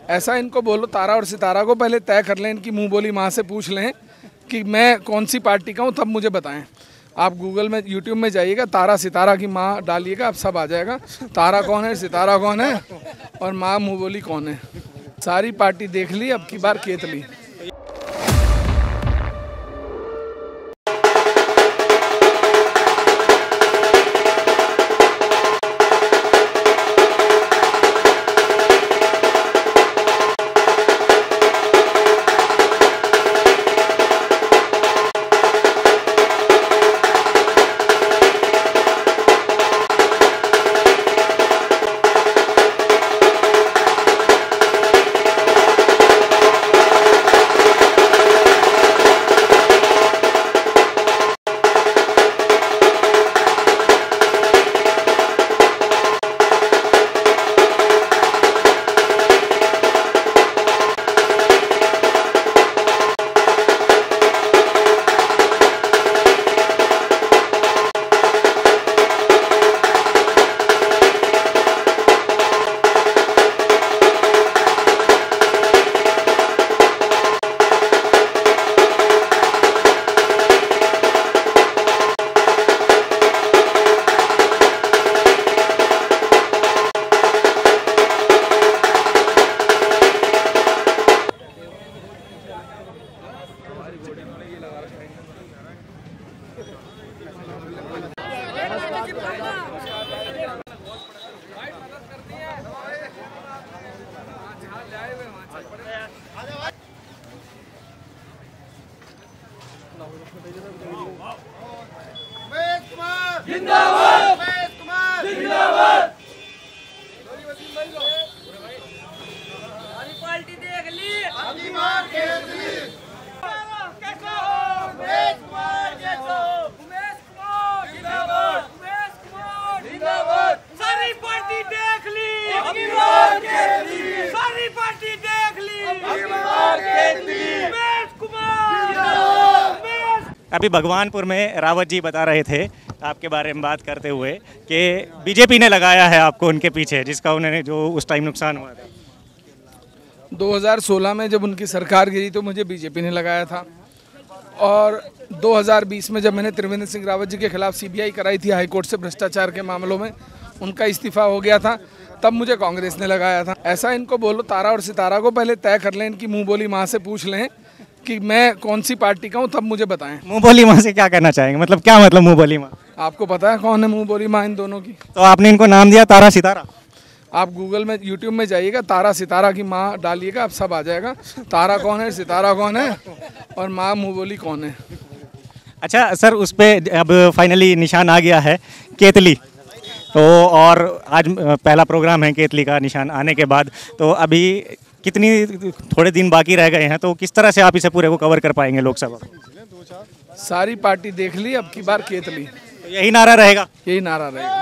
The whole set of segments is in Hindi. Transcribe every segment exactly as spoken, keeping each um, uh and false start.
ऐसा इनको बोलो, तारा और सितारा को पहले तय कर लें, इनकी मुंह बोली माँ से पूछ लें कि मैं कौन सी पार्टी का हूँ, तब मुझे बताएं। आप गूगल में, यूट्यूब में जाइएगा, तारा सितारा की माँ डालिएगा, अब सब आ जाएगा। तारा कौन है, सितारा कौन है और माँ मुँह बोली कौन है। सारी पार्टी देख ली, अब की बार केतली। जिंदाबाद जिंदाबाद। पार्टी देख ली, अभी मार खेल ली। कैसा हो उमेश कुमार, जैसा उमेश कुमार जिंदाबाद, उमेश कुमार जिंदाबाद। सारी पार्टी देख ली, अभी मार खेल ली। सारी पार्टी देख ली, अभी मार खेल ली। उमेश कुमार जिंदाबाद। अभी भगवानपुर में रावत जी बता रहे थे आपके बारे में बात करते हुए कि बीजेपी ने लगाया है आपको उनके पीछे, जिसका उन्होंने जो उस टाइम नुकसान हुआ था। दो हज़ार सोलह में जब उनकी सरकार गिरी तो मुझे बीजेपी ने लगाया था, और दो हज़ार बीस में जब मैंने त्रिवेंद्र सिंह रावत जी के खिलाफ सीबीआई कराई थी हाईकोर्ट से भ्रष्टाचार के मामलों में, उनका इस्तीफा हो गया था, तब मुझे कांग्रेस ने लगाया था। ऐसा इनको बोलो, तारा और सितारा को पहले तय कर लें, इनकी मुँह बोली माँ से पूछ लें कि मैं कौन सी पार्टी का हूँ, तब मुझे बताएं। मुंह बोली माँ से क्या कहना चाहेंगे, मतलब क्या मतलब मुंह बोली माँ? आपको पता है कौन है मुंह बोली माँ इन दोनों की? तो आपने इनको नाम दिया तारा सितारा। आप गूगल में, यूट्यूब में जाइएगा, तारा सितारा की माँ डालिएगा, अब सब आ जाएगा। तारा कौन है, सितारा कौन है और माँ मुँह बोली कौन है। अच्छा सर, उस पर अब फाइनली निशान आ गया है केतली, तो और आज पहला प्रोग्राम है केतली का निशान आने के बाद, तो अभी कितनी थोड़े दिन बाकी रह गए हैं, तो किस तरह से आप इसे पूरे को कवर कर पाएंगे लोकसभा? सारी पार्टी देख ली, अब की बार केतली। तो यही नारा रहेगा? यही नारा रहेगा।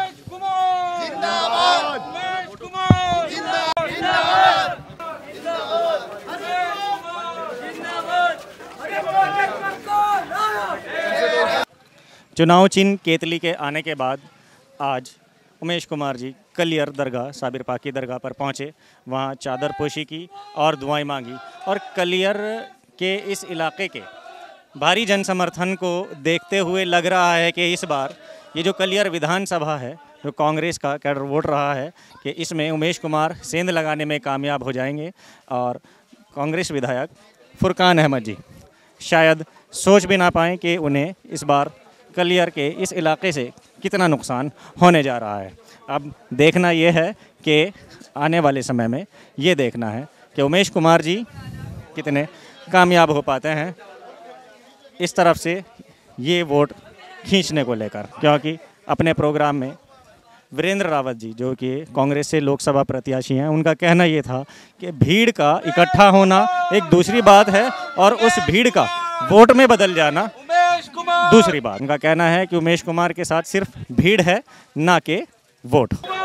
चुनाव चिन्ह केतली के आने के बाद आज उमेश कुमार जी कलियर दरगाह, साबिर पाकी दरगाह पर पहुंचे, वहां चादर पोशी की और दुआएं मांगी। और कलियर के इस इलाके के भारी जन समर्थन को देखते हुए लग रहा है कि इस बार ये जो कलियर विधानसभा है, जो कांग्रेस का कैडर वोट रहा है, कि इसमें उमेश कुमार सेंध लगाने में कामयाब हो जाएंगे। और कांग्रेस विधायक फुरकान अहमद जी शायद सोच भी ना पाएँ कि उन्हें इस बार कलियर के इस इलाके से कितना नुकसान होने जा रहा है। अब देखना यह है कि आने वाले समय में ये देखना है कि उमेश कुमार जी कितने कामयाब हो पाते हैं इस तरफ से ये वोट खींचने को लेकर, क्योंकि अपने प्रोग्राम में वीरेंद्र रावत जी, जो कि कांग्रेस से लोकसभा प्रत्याशी हैं, उनका कहना ये था कि भीड़ का इकट्ठा होना एक दूसरी बात है और उस भीड़ का वोट में बदल जाना दूसरी बात। उनका कहना है कि उमेश कुमार के साथ सिर्फ भीड़ है, ना कि वोट।